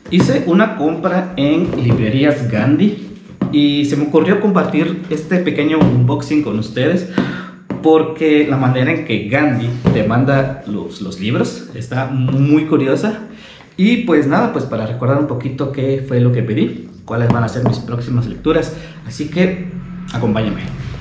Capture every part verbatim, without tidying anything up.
Hice una compra en librerías Gandhi y se me ocurrió compartir este pequeño unboxing con ustedes porque la manera en que Gandhi te manda los, los libros está muy curiosa. Y pues nada, pues para recordar un poquito qué fue lo que pedí, cuáles van a ser mis próximas lecturas, así que acompáñame.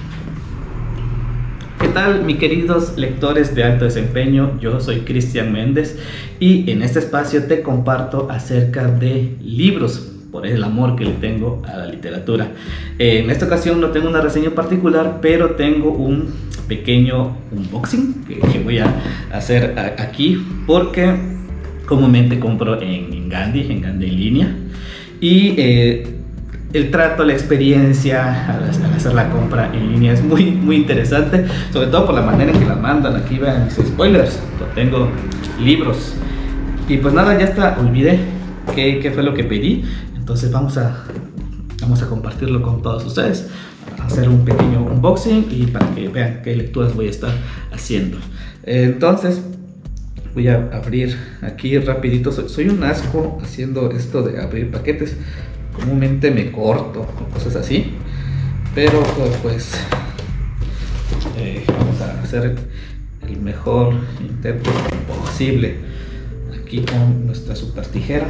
¿Qué tal, mis queridos lectores de alto desempeño? Yo soy Cristian Méndez y en este espacio te comparto acerca de libros, por el amor que le tengo a la literatura. En esta ocasión no tengo una reseña particular, pero tengo un pequeño unboxing que, que voy a hacer a, aquí porque comúnmente compro en, en Gandhi, en Gandhi en línea, y eh, el trato, la experiencia al, al hacer la compra en línea es muy, muy interesante, sobre todo por la manera en que la mandan. Aquí vean mis spoilers, tengo libros. Y pues nada, ya está, olvidé qué, qué fue lo que pedí, entonces vamos a, vamos a compartirlo con todos ustedes, hacer un pequeño unboxing y para que vean qué lecturas voy a estar haciendo. Entonces voy a abrir aquí rapidito. Soy, soy un asco haciendo esto de abrir paquetes. Comúnmente me corto o cosas así, pero pues eh, vamos a hacer el mejor intento posible aquí con nuestra super tijera.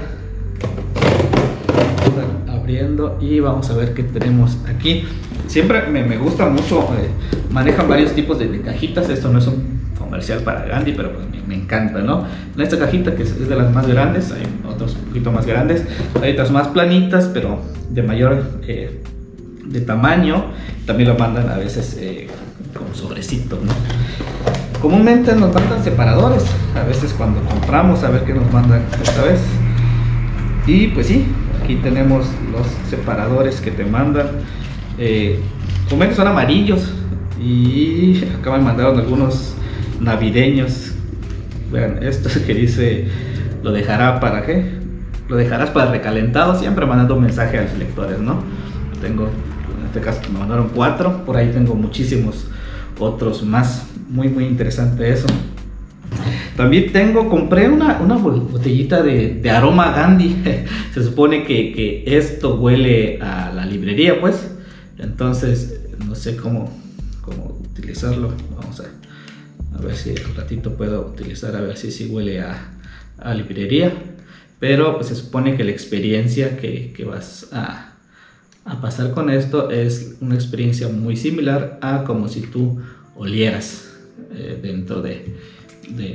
Abriendo y vamos a ver qué tenemos aquí. Siempre me, me gusta mucho, eh, manejan varios tipos de, de cajitas. Esto no es un comercial para Gandhi, pero pues me, me encanta, ¿no? En esta cajita, que es, es de las más grandes, hay otros un poquito más grandes, hay otras más planitas, pero de mayor eh, de tamaño. También lo mandan a veces eh, con sobrecitos, ¿no? Comúnmente nos mandan separadores, a veces cuando compramos, a ver qué nos mandan esta vez. Y pues sí, aquí tenemos los separadores que te mandan. Eh, comúnmente son amarillos y acá me mandaron algunos navideños. Vean esto que dice: lo dejará para qué, lo dejarás para recalentado, siempre mandando un mensaje a los lectores, ¿no? Tengo, en este caso me mandaron cuatro, por ahí tengo muchísimos otros más. Muy muy interesante eso. También tengo, compré una, una botellita de, de aroma Gandhi. Se supone que, que esto huele a la librería, pues. Entonces, no sé cómo, cómo utilizarlo. Vamos a, a ver si un ratito puedo utilizar, a ver si, si huele a, a librería. Pero pues se supone que la experiencia que, que vas a, a pasar con esto es una experiencia muy similar a como si tú olieras eh, dentro de... de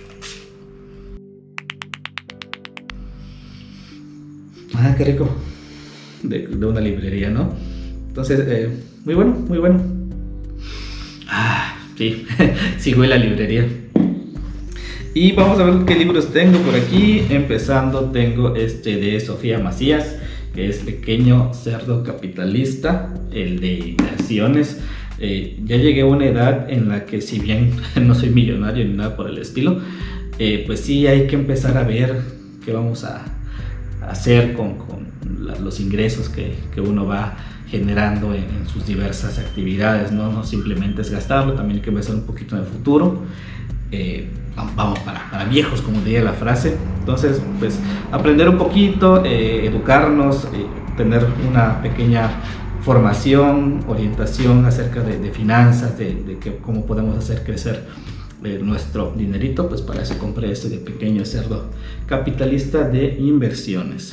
Ah, qué rico. De, de una librería, ¿no? Entonces, eh, muy bueno, muy bueno. Ah, sí, sí huele a librería. Y vamos a ver qué libros tengo por aquí. Empezando, tengo este de Sofía Macías, que es Pequeño Cerdo Capitalista, el de inversiones. Eh, ya llegué a una edad en la que, si bien no soy millonario ni nada por el estilo, eh, pues sí hay que empezar a ver qué vamos a hacer con, con la, los ingresos que, que uno va generando en, en sus diversas actividades, ¿no? No simplemente es gastarlo, también hay que pensar un poquito en el futuro. Eh, vamos para, para viejos, como diría la frase. Entonces, pues aprender un poquito, eh, educarnos, eh, tener una pequeña formación, orientación acerca de, de finanzas, de, de que, cómo podemos hacer crecer eh, nuestro dinerito. Pues para eso compré este de Pequeño Cerdo Capitalista de inversiones.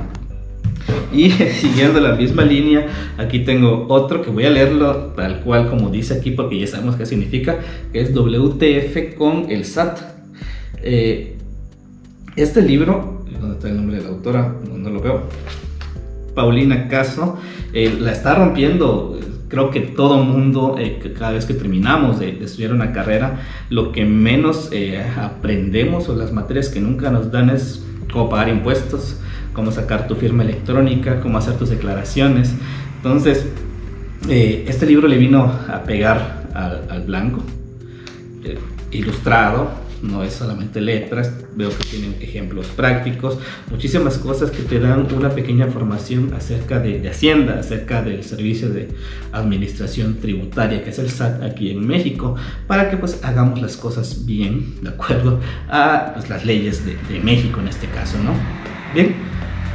Y siguiendo la misma línea, aquí tengo otro que voy a leerlo tal cual como dice aquí, porque ya sabemos qué significa, que es W T F con el S A T. Eh, este libro, ¿dónde está el nombre de la autora? No, no lo veo. Paulina Caso, eh, la está rompiendo. Creo que todo mundo, eh, que cada vez que terminamos de, de estudiar una carrera, lo que menos eh, aprendemos, o las materias que nunca nos dan, es cómo pagar impuestos, cómo sacar tu firma electrónica, cómo hacer tus declaraciones. Entonces, eh, este libro le vino a pegar al, al blanco, eh, ilustrado. No es solamente letras, veo que tienen ejemplos prácticos, muchísimas cosas que te dan una pequeña formación acerca de, de Hacienda, acerca del servicio de administración tributaria, que es el S A T aquí en México, para que pues hagamos las cosas bien, de acuerdo a pues, las leyes de, de México en este caso, ¿no? Bien,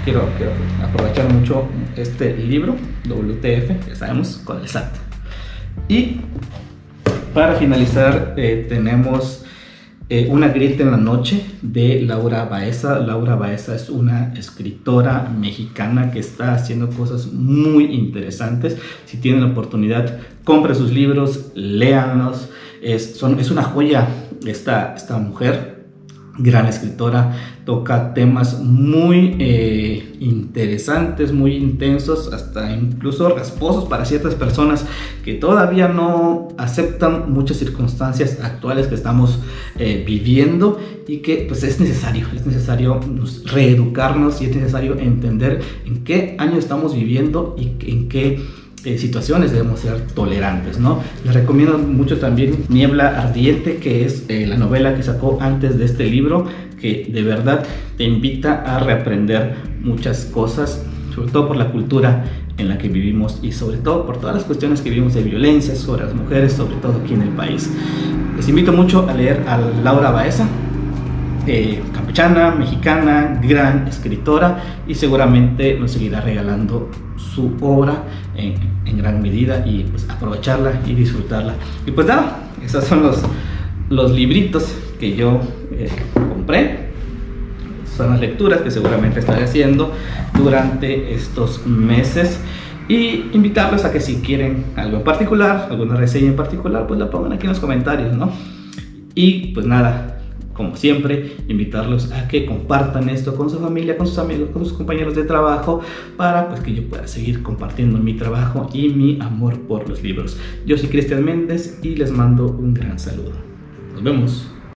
quiero, quiero aprovechar mucho este libro, W T F, ya sabemos, con el S A T. Y para finalizar, eh, tenemos eh, Una grieta en la noche de Laura Baeza. Laura Baeza es una escritora mexicana que está haciendo cosas muy interesantes. Si tienen la oportunidad, compren sus libros, léanlos. Es, son, es una joya esta, esta mujer. Gran escritora, toca temas muy eh, interesantes, muy intensos, hasta incluso rasposos para ciertas personas que todavía no aceptan muchas circunstancias actuales que estamos eh, viviendo, y que pues es necesario, es necesario reeducarnos y es necesario entender en qué año estamos viviendo y en qué Eh, situaciones debemos ser tolerantes, ¿no? Les recomiendo mucho también Niebla Ardiente, que es eh, la novela que sacó antes de este libro, que de verdad te invita a reaprender muchas cosas, sobre todo por la cultura en la que vivimos y sobre todo por todas las cuestiones que vivimos de violencia sobre las mujeres, sobre todo aquí en el país. Les invito mucho a leer a Laura Baeza, eh, campechana, mexicana, gran escritora, y seguramente nos seguirá regalando su obra en, en gran medida, y pues aprovecharla y disfrutarla. Y pues nada, esos son los, los libritos que yo eh, compré. Son las lecturas que seguramente estaré haciendo durante estos meses, y invitarlos a que si quieren algo en particular, alguna reseña en particular, pues la pongan aquí en los comentarios, ¿no? Y pues nada, como siempre, invitarlos a que compartan esto con su familia, con sus amigos, con sus compañeros de trabajo, para pues que yo pueda seguir compartiendo mi trabajo y mi amor por los libros. Yo soy Cristian Méndez y les mando un gran saludo. Nos vemos.